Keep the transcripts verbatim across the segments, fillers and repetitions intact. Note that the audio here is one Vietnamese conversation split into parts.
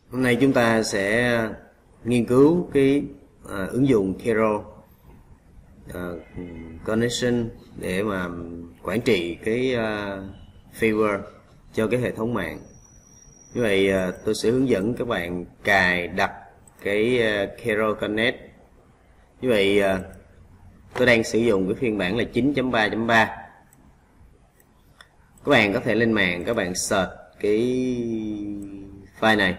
Hôm nay chúng ta sẽ nghiên cứu cái à, ứng dụng Kero à, Connection để mà quản trị cái à, firewall cho cái hệ thống mạng. Như vậy à, tôi sẽ hướng dẫn các bạn cài đặt cái à, Kero Connect. Như vậy à, tôi đang sử dụng cái phiên bản là chín chấm ba chấm ba. Các bạn có thể lên mạng các bạn search cái file này.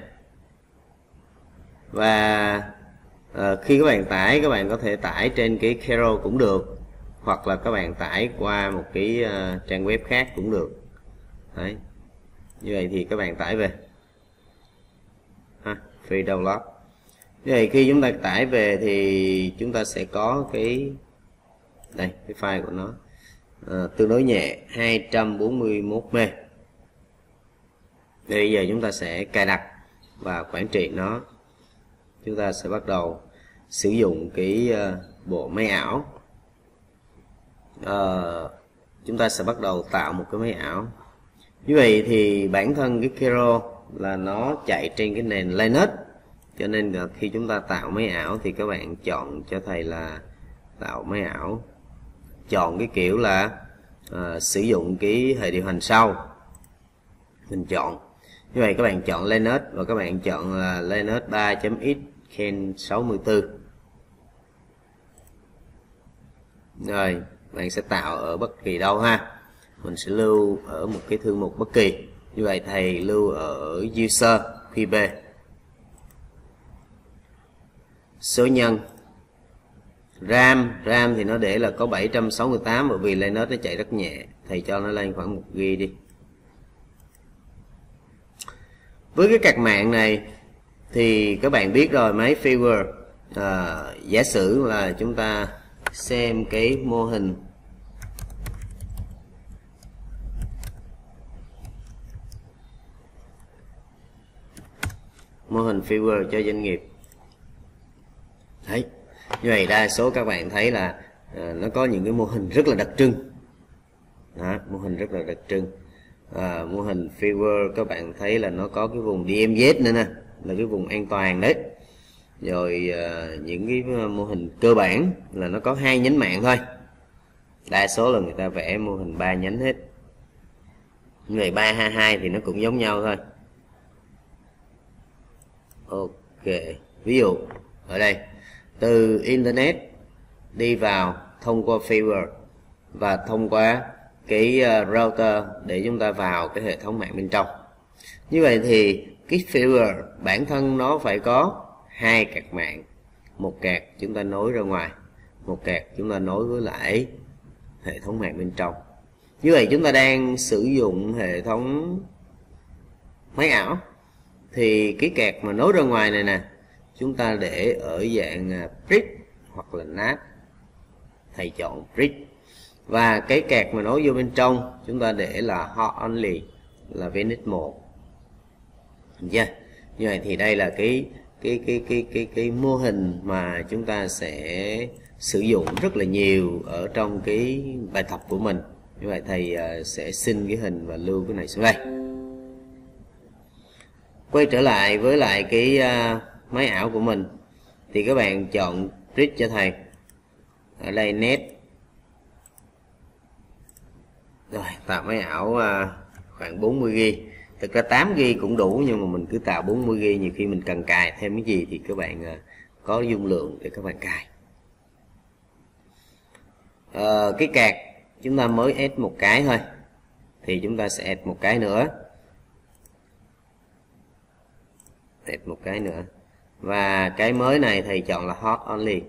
Và à, khi các bạn tải, các bạn có thể tải trên cái Kero cũng được, hoặc là các bạn tải qua một cái uh, trang web khác cũng được. Đấy. Như vậy thì các bạn tải về ha, free download. Như vậy khi chúng ta tải về thì chúng ta sẽ có cái đây, cái file của nó à, tương đối nhẹ, hai trăm bốn mươi mốt mê. Bây giờ chúng ta sẽ cài đặt và quản trị nó. Chúng ta sẽ bắt đầu sử dụng cái uh, bộ máy ảo. Uh, chúng ta sẽ bắt đầu tạo một cái máy ảo. Như vậy thì bản thân cái Kero là nó chạy trên cái nền Linux, cho nên là khi chúng ta tạo máy ảo thì các bạn chọn cho thầy là tạo máy ảo, chọn cái kiểu là uh, sử dụng cái hệ điều hành sau. Mình chọn như vậy, các bạn chọn Linux và các bạn chọn là Linux ba chấm x Ken sáu mươi tư. Rồi bạn sẽ tạo ở bất kỳ đâu ha. Mình sẽ lưu ở một cái thư mục bất kỳ. Như vậy thầy lưu ở user quy bê. Số nhân RAM, RAM thì nó để là có bảy trăm sáu mươi tám, bởi vì Linux nó chạy rất nhẹ. Thầy cho nó lên khoảng một gi ga bai đi. Với cái card mạng này thì các bạn biết rồi, máy firewall à, giả sử là chúng ta xem cái mô hình mô hình firewall cho doanh nghiệp. Đấy, như vậy đa số các bạn thấy là à, nó có những cái mô hình rất là đặc trưng. Đó, mô hình rất là đặc trưng. À, mô hình firewall các bạn thấy là nó có cái vùng đê em dét nữa nè, là cái vùng an toàn đấy. Rồi à, những cái mô hình cơ bản là nó có hai nhánh mạng thôi. Đa số là người ta vẽ mô hình ba nhánh hết. Như vậy ba hai hai thì nó cũng giống nhau thôi. Ok, ví dụ ở đây từ internet đi vào thông qua firewall và thông qua cái router để chúng ta vào cái hệ thống mạng bên trong. Như vậy thì cái firewall bản thân nó phải có hai card mạng, một card chúng ta nối ra ngoài, một card chúng ta nối với lại hệ thống mạng bên trong. Như vậy chúng ta đang sử dụng hệ thống máy ảo thì cái card mà nối ra ngoài này nè, chúng ta để ở dạng bridge hoặc là nát. Thầy chọn bridge. Và cái card mà nối vô bên trong chúng ta để là hot only, là vê en ích một. Yeah. Như vậy thì đây là cái cái cái cái cái cái mô hình mà chúng ta sẽ sử dụng rất là nhiều ở trong cái bài tập của mình. Như vậy thầy sẽ xin cái hình và lưu cái này xuống đây. Quay trở lại với lại cái uh, máy ảo của mình thì các bạn chọn bridge cho thầy. Ở đây net. Rồi tạo máy ảo uh, khoảng bốn mươi gi ga bai. Thực ra tám gi ga bai cũng đủ, nhưng mà mình cứ tạo bốn mươi gi ga bai, nhiều khi mình cần cài thêm cái gì thì các bạn uh, có dung lượng để các bạn cài. Uh, cái card chúng ta mới add một cái thôi thì chúng ta sẽ add một cái nữa. Add một cái nữa. Và cái mới này thầy chọn là hot only.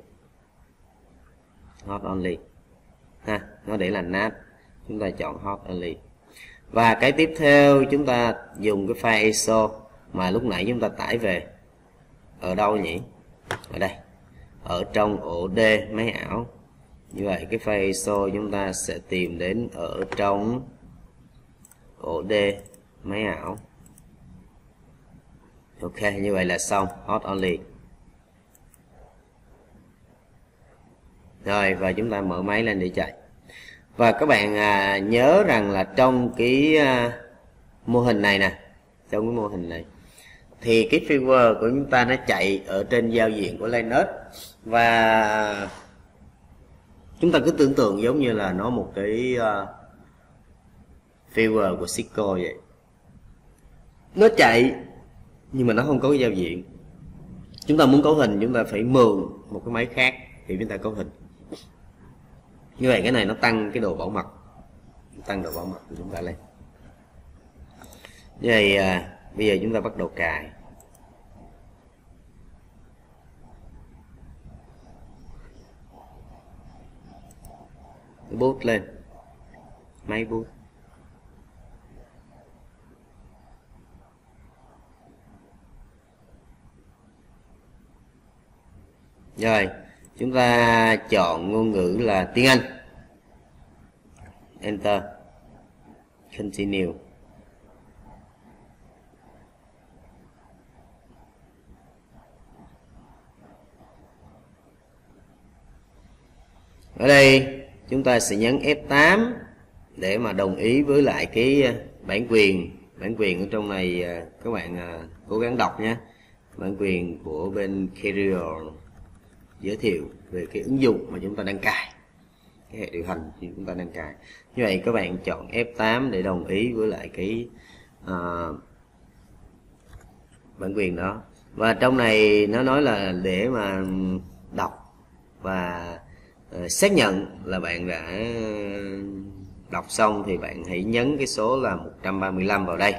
Hot only. Ha, nó để là nát. Chúng ta chọn hot only. Và cái tiếp theo chúng ta dùng cái file i ét o mà lúc nãy chúng ta tải về. Ở đâu nhỉ? Ở đây. Ở trong ổ D máy ảo. Như vậy cái file i ét o chúng ta sẽ tìm đến ở trong ổ D máy ảo. Ok, như vậy là xong. Hot only. Rồi, và chúng ta mở máy lên để chạy. Và các bạn à, nhớ rằng là trong cái à, mô hình này nè, trong cái mô hình này thì cái firmware của chúng ta nó chạy ở trên giao diện của Linux, và chúng ta cứ tưởng tượng giống như là nó một cái uh, firmware của Cisco vậy. Nó chạy nhưng mà nó không có cái giao diện. Chúng ta muốn cấu hình chúng ta phải mượn một cái máy khác thì chúng ta cấu hình. Như vậy cái này nó tăng cái độ bảo mật, tăng độ bảo mật của chúng ta lên. Như vậy à, bây giờ chúng ta bắt đầu cài. Boot lên, máy boot. Rồi, chúng ta chọn ngôn ngữ là tiếng Anh. Enter. Continue. Ở đây chúng ta sẽ nhấn F tám để mà đồng ý với lại cái bản quyền. Bản quyền ở trong này các bạn cố gắng đọc nhé. Bản quyền của bên Carrier giới thiệu về cái ứng dụng mà chúng ta đang cài, cái hệ điều hành thì chúng ta đang cài. Như vậy các bạn chọn F tám để đồng ý với lại cái uh, bản quyền đó. Và trong này nó nói là để mà đọc và uh, xác nhận là bạn đã đọc xong thì bạn hãy nhấn cái số là một trăm ba mươi lăm vào đây.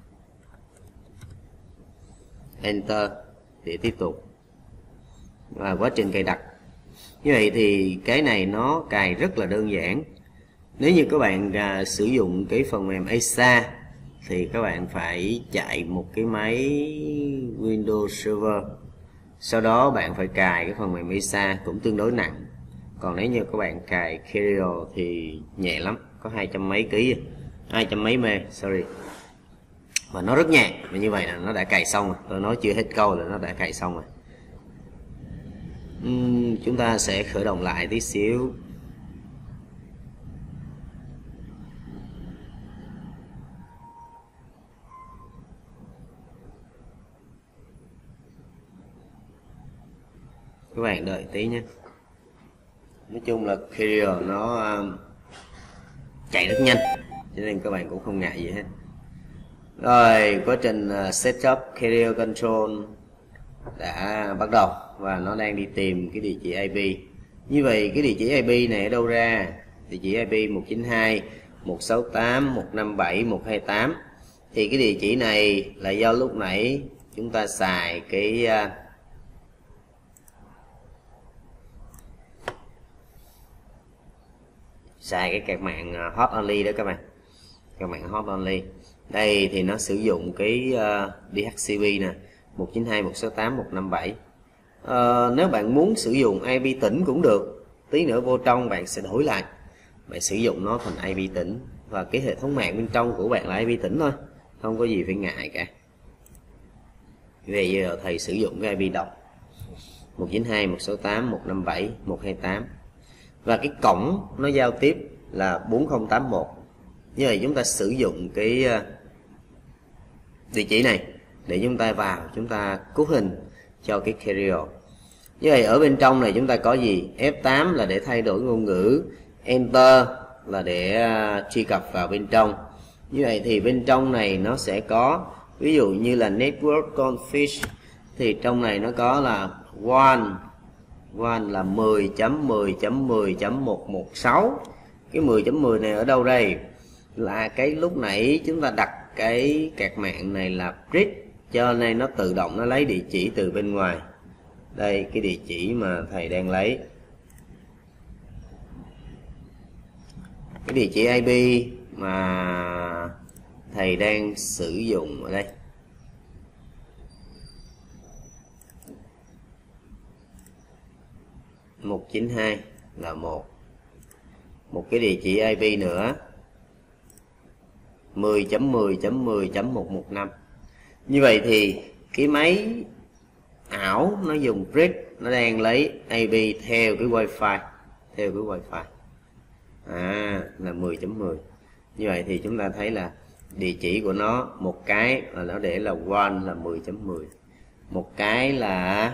Enter để tiếp tục. Và quá trình cài đặt. Như vậy thì cái này nó cài rất là đơn giản. Nếu như các bạn à, sử dụng cái phần mềm a ét a thì các bạn phải chạy một cái máy Windows Server. Sau đó bạn phải cài cái phần mềm a ét a cũng tương đối nặng. Còn nếu như các bạn cài Carrier thì nhẹ lắm, có hai trăm mấy ký, hai trăm mấy mê, sorry. Và nó rất nhẹ, và như vậy là nó đã cài xong rồi. Tôi nói chưa hết câu là nó đã cài xong rồi. Uhm, chúng ta sẽ khởi động lại tí xíu. Các bạn đợi tí nhé. Nói chung là Carrier nó uh, chạy rất nhanh, cho nên các bạn cũng không ngại gì hết. Rồi quá trình uh, setup Carrier Control đã bắt đầu và nó đang đi tìm cái địa chỉ i pê. Như vậy cái địa chỉ i pê này ở đâu ra? Địa chỉ i pê một chín hai dot một sáu tám dot một năm bảy dot một hai tám. Thì cái địa chỉ này là do lúc nãy chúng ta xài cái uh, xài cái card mạng hot only đó các bạn. Card mạng hot only. Đây thì nó sử dụng cái uh, đê hát xê pê nè, một chín hai dot một sáu tám dot một năm bảy. À, nếu bạn muốn sử dụng i pê tỉnh cũng được, tí nữa vô trong bạn sẽ đổi lại, bạn sử dụng nó thành i pê tỉnh, và cái hệ thống mạng bên trong của bạn là i pê tỉnh thôi, không có gì phải ngại cả. Bây giờ thầy sử dụng cái i pê độc một chín hai dot một sáu tám dot một năm bảy dot một hai tám, và cái cổng nó giao tiếp là bốn không tám mốt. Như vậy chúng ta sử dụng cái địa chỉ này để chúng ta vào, chúng ta cấu hình cho cái Carrier. Như vậy ở bên trong này chúng ta có gì? F tám là để thay đổi ngôn ngữ, Enter là để uh, truy cập vào bên trong. Như vậy thì bên trong này nó sẽ có, ví dụ như là Network Config thì trong này nó có là one, one là mười chấm mười chấm mười chấm một một sáu. Cái mười chấm mười này ở đâu đây? Là cái lúc nãy chúng ta đặt cái card mạng này là bridge, cho nên nó tự động nó lấy địa chỉ từ bên ngoài. Đây cái địa chỉ mà thầy đang lấy, cái địa chỉ i pê mà thầy đang sử dụng ở đây. một chín hai là một. Một cái địa chỉ i pê nữa mười chấm mười chấm mười chấm một một năm. Như vậy thì cái máy ảo nó dùng bridge, nó đang lấy i pê theo cái wifi, theo cái wifi à, là mười chấm mười. Như vậy thì chúng ta thấy là địa chỉ của nó, một cái là nó để là one là mười chấm mười, một cái là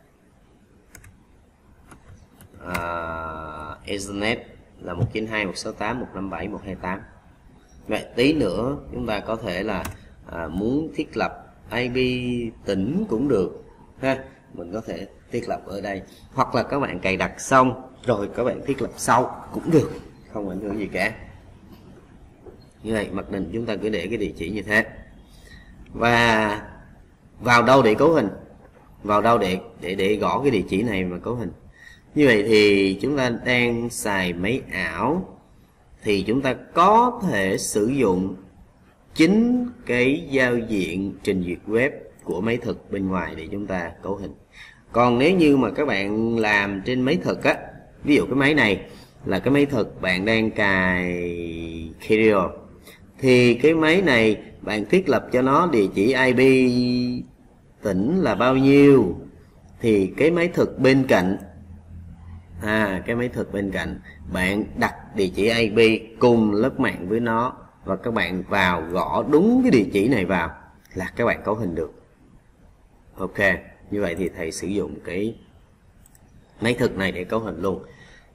uh, Ethernet là một chín hai một sáu tám một năm bảy một hai tám. Vậy tí nữa chúng ta có thể là à, muốn thiết lập i pê tỉnh cũng được ha, mình có thể thiết lập ở đây, hoặc là các bạn cài đặt xong rồi các bạn thiết lập sau cũng được, không ảnh hưởng gì cả. Như vậy mặc định chúng ta cứ để cái địa chỉ như thế. Và vào đâu để cấu hình, vào đâu để để để gõ cái địa chỉ này mà cấu hình. Như vậy thì chúng ta đang xài máy ảo thì chúng ta có thể sử dụng chính cái giao diện trình duyệt web của máy thực bên ngoài để chúng ta cấu hình. Còn nếu như mà các bạn làm trên máy thực á, ví dụ cái máy này là cái máy thực bạn đang cài Carrier, thì cái máy này bạn thiết lập cho nó địa chỉ i pê tỉnh là bao nhiêu, thì cái máy thực bên cạnh à, cái máy thực bên cạnh bạn đặt địa chỉ i pê cùng lớp mạng với nó, và các bạn vào gõ đúng cái địa chỉ này vào là các bạn cấu hình được. Ok, như vậy thì thầy sử dụng cái máy thực này để cấu hình luôn.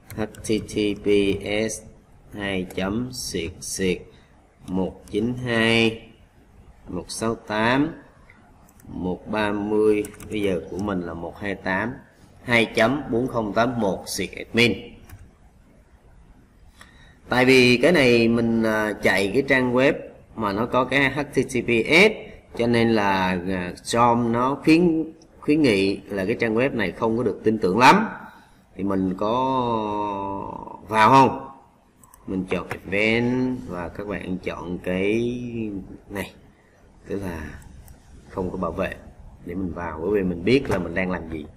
https hai chấm xịt xịt một chín hai một sáu tám một ba mươi, bây giờ của mình là một hai tám hai chấm bốn không tám một xịt admin. Tại vì cái này mình chạy cái trang web mà nó có cái https, cho nên là Chrome nó khuyến khuyến nghị là cái trang web này không có được tin tưởng lắm. Thì mình có vào không? Mình chọn event và các bạn chọn cái này, tức là không có bảo vệ để mình vào, bởi vì mình biết là mình đang làm gì.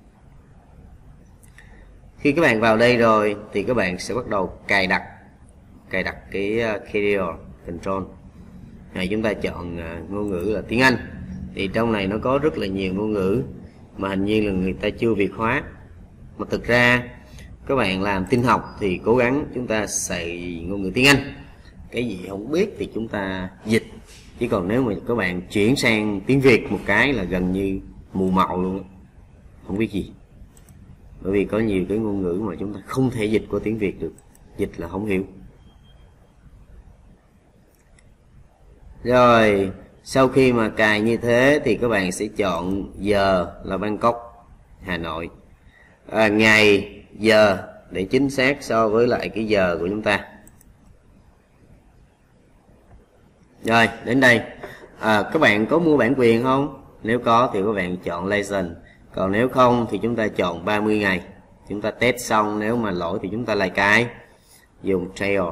Khi các bạn vào đây rồi thì các bạn sẽ bắt đầu cài đặt cài đặt cái Carrier Control này. Chúng ta chọn ngôn ngữ là tiếng Anh, thì trong này nó có rất là nhiều ngôn ngữ mà hình như là người ta chưa việt hóa, mà thực ra các bạn làm tin học thì cố gắng chúng ta xài ngôn ngữ tiếng Anh, cái gì không biết thì chúng ta dịch, chứ còn nếu mà các bạn chuyển sang tiếng Việt một cái là gần như mù màu luôn, không biết gì. Bởi vì có nhiều cái ngôn ngữ mà chúng ta không thể dịch qua tiếng Việt được, dịch là không hiểu. Rồi sau khi mà cài như thế thì các bạn sẽ chọn giờ là Bangkok, Hà Nội, à, ngày giờ để chính xác so với lại cái giờ của chúng ta. Rồi đến đây à, các bạn có mua bản quyền không? Nếu có thì các bạn chọn license, còn nếu không thì chúng ta chọn ba mươi ngày. Chúng ta test xong, nếu mà lỗi thì chúng ta lại cài, dùng trail.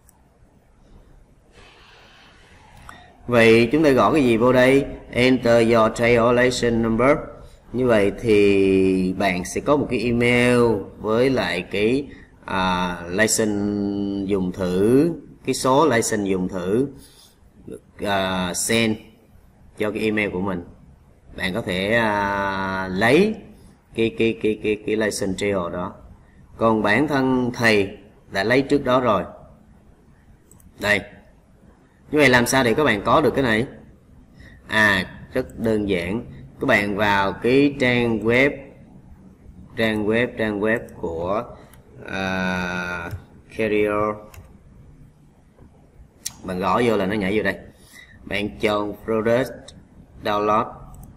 Vậy chúng ta gõ cái gì vô đây? Enter your trail license number. Như vậy thì bạn sẽ có một cái email với lại cái à, license dùng thử, cái số license dùng thử à, send cho cái email của mình. Bạn có thể à, lấy cái cái cái cái cái license trail đó. Còn bản thân thầy đã lấy trước đó rồi. Đây. Như vậy làm sao để các bạn có được cái này? À, rất đơn giản. Các bạn vào cái trang web trang web trang web của uh, Carrier, bạn gõ vô là nó nhảy vô đây. Bạn chọn product download.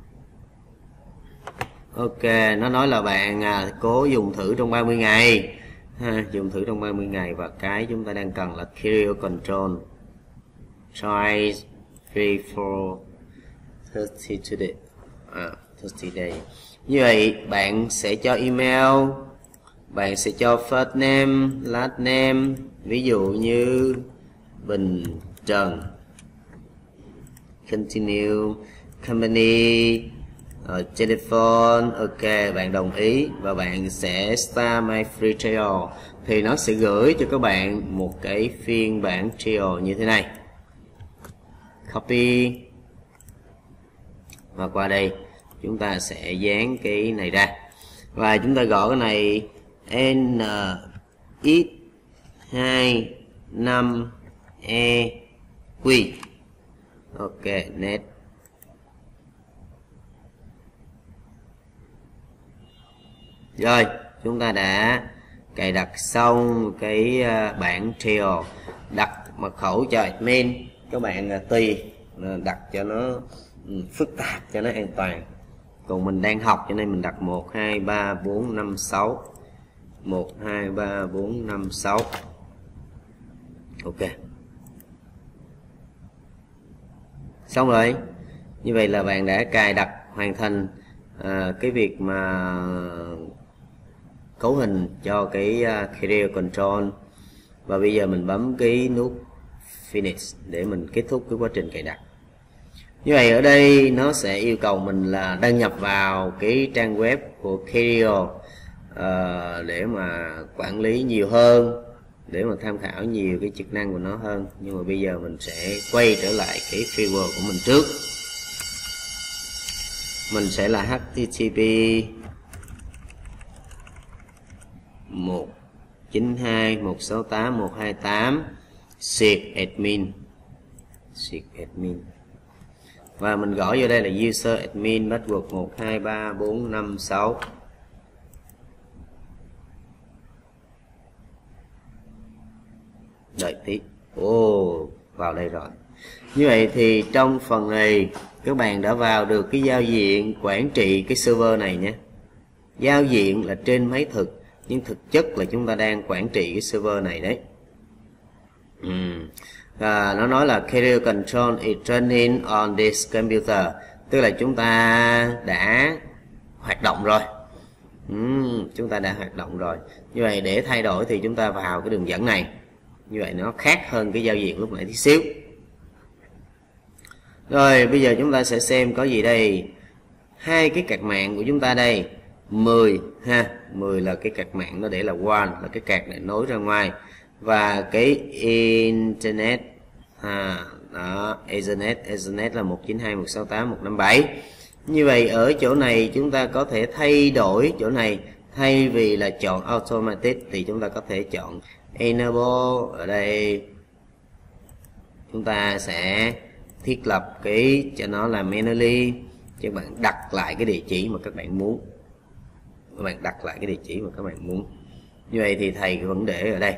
Ok, nó nói là bạn à, cố dùng thử trong ba mươi ngày ha, dùng thử trong ba mươi ngày, và cái chúng ta đang cần là Carrier Control try three four thirty today. À, thirty day. Như vậy bạn sẽ cho email, bạn sẽ cho first name, last name, ví dụ như Bình Trần, continue, company, uh, telephone, ok, bạn đồng ý và bạn sẽ start my free trial, thì nó sẽ gửi cho các bạn một cái phiên bản trial như thế này. Copy và qua đây chúng ta sẽ dán cái này ra và chúng ta gõ cái này N X hai năm E Q. Ok, net. Rồi, chúng ta đã cài đặt xong cái bảng trail. Đặt mật khẩu cho admin các bạn tùy đặt cho nó phức tạp cho nó an toàn. Còn mình đang học cho nên mình đặt một hai ba bốn năm sáu. một hai ba bốn năm sáu. Ok. Xong rồi. Như vậy là bạn đã cài đặt hoàn thành à, cái việc mà cấu hình cho cái uh, Career Control. Và bây giờ mình bấm cái nút Finish để mình kết thúc cái quá trình cài đặt. Như vậy ở đây nó sẽ yêu cầu mình là đăng nhập vào cái trang web của Career uh, để mà quản lý nhiều hơn, để mà tham khảo nhiều cái chức năng của nó hơn. Nhưng mà bây giờ mình sẽ quay trở lại cái Fiverr của mình trước. Mình sẽ là hát tê tê pê một chín hai một sáu tám một hai tám siệt admin siệt admin và mình gõ vô đây là user admin password một hai ba bốn năm sáu. Đợi tí. Ồ, oh, vào đây rồi. Như vậy thì trong phần này các bạn đã vào được cái giao diện quản trị cái server này nhé. Giao diện là trên máy thực, nhưng thực chất là chúng ta đang quản trị cái server này đấy. Ừ. À, nó nói là Career Control is running on this computer, tức là chúng ta đã hoạt động rồi. Ừ, chúng ta đã hoạt động rồi. Như vậy để thay đổi thì chúng ta vào cái đường dẫn này. Như vậy nó khác hơn cái giao diện lúc nãy tí xíu. Rồi bây giờ chúng ta sẽ xem có gì đây. Hai cái card mạng của chúng ta đây, mười ha, mười là cái card mạng nó để là one, là cái card này nối ra ngoài, và cái internet à, đó, ethernet, ethernet là một chín hai một sáu tám một năm bảy. Như vậy ở chỗ này chúng ta có thể thay đổi chỗ này, thay vì là chọn automatic thì chúng ta có thể chọn enable. Ở đây chúng ta sẽ thiết lập cái cho nó là manually, các bạn đặt lại cái địa chỉ mà các bạn muốn, các bạn đặt lại cái địa chỉ mà các bạn muốn. Như vậy thì thầy vẫn để ở đây.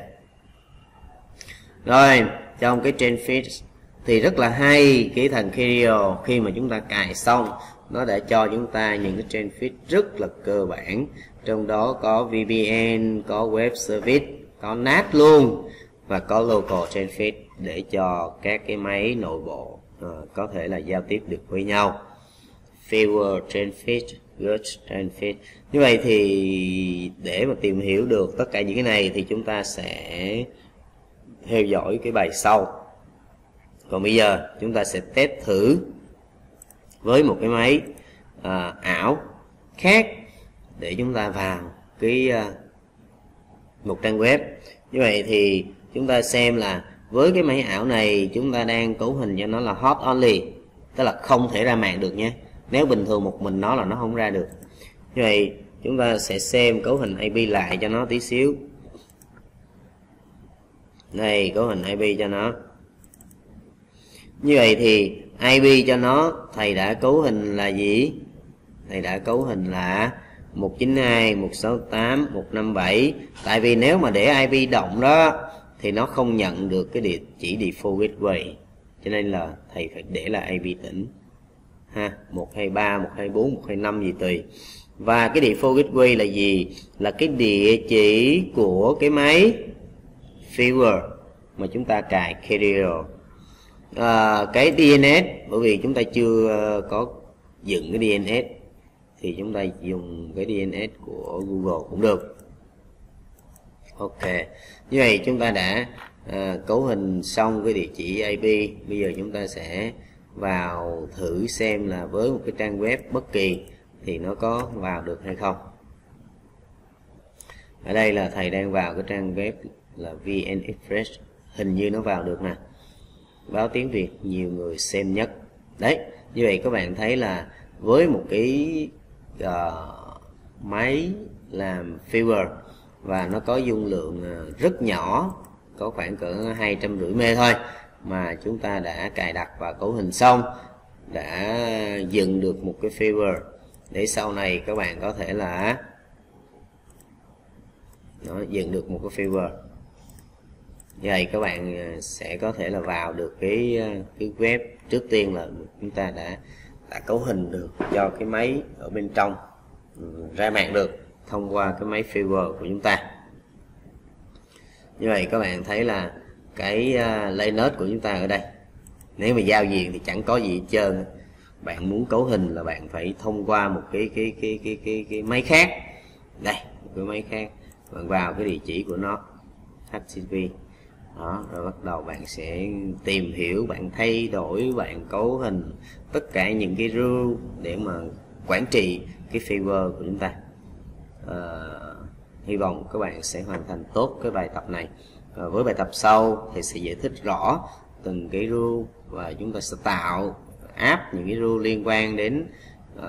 Rồi trong cái trên feed thì rất là hay, cái thằng Career khi mà chúng ta cài xong nó đã cho chúng ta những cái trên feed rất là cơ bản, trong đó có vê pê en, có web service, có nát luôn, và có local trên feed để cho các cái máy nội bộ uh, có thể là giao tiếp được với nhau. Fiverr trên feed, Good trên feed. Như vậy thì để mà tìm hiểu được tất cả những cái này thì chúng ta sẽ theo dõi cái bài sau. Còn bây giờ chúng ta sẽ test thử với một cái máy à, ảo khác để chúng ta vào cái à, một trang web. Như vậy thì chúng ta xem là với cái máy ảo này chúng ta đang cấu hình cho nó là hot only, tức là không thể ra mạng được nhé. Nếu bình thường một mình nó là nó không ra được. Như vậy chúng ta sẽ xem cấu hình i pê lại cho nó tí xíu. Đây, cấu hình i pê cho nó. Như vậy thì i pê cho nó thầy đã cấu hình là gì? Thầy đã cấu hình là một chín hai một sáu tám một năm bảy. Tại vì nếu mà để i pê động đó thì nó không nhận được cái địa chỉ default gateway, cho nên là thầy phải để là i pê tĩnh ha, một hai ba, một hai bốn, một hai năm gì tùy. Và cái default gateway là gì? Là cái địa chỉ của cái máy Fiverr mà chúng ta cài Career. À, cái đê en ét, bởi vì chúng ta chưa có dựng cái đê en ét thì chúng ta dùng cái đê en ét của Google cũng được. Ok, như vậy chúng ta đã à, cấu hình xong cái địa chỉ i pê. Bây giờ chúng ta sẽ vào thử xem là với một cái trang web bất kỳ thì nó có vào được hay không. Ở đây là thầy đang vào cái trang web là vê en Express, hình như nó vào được nè, báo tiếng Việt nhiều người xem nhất đấy. Như vậy các bạn thấy là với một cái uh, máy làm Fiverr và nó có dung lượng uh, rất nhỏ, có khoảng cỡ hai trăm rưỡi mê thôi, mà chúng ta đã cài đặt và cấu hình xong, đã dựng được một cái favor để sau này các bạn có thể là nó dựng được một cái favor. Như vậy các bạn sẽ có thể là vào được cái cái web. Trước tiên là chúng ta đã đã cấu hình được cho cái máy ở bên trong ra mạng được thông qua cái máy favor của chúng ta. Như vậy các bạn thấy là cái layout của chúng ta ở đây, nếu mà giao diện thì chẳng có gì hết trơn. Bạn muốn cấu hình là bạn phải thông qua một cái cái cái cái cái, cái máy khác. Đây, một cái máy khác. Bạn vào cái địa chỉ của nó hát tê pê. Đó, rồi bắt đầu bạn sẽ tìm hiểu, bạn thay đổi, bạn cấu hình tất cả những cái rule để mà quản trị cái favor của chúng ta. À, hy vọng các bạn sẽ hoàn thành tốt cái bài tập này. À, với bài tập sau thì sẽ giải thích rõ từng cái rule và chúng ta sẽ tạo áp những cái rule liên quan đến uh,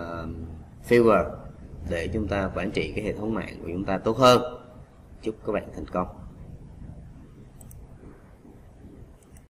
favor để chúng ta quản trị cái hệ thống mạng của chúng ta tốt hơn. Chúc các bạn thành công.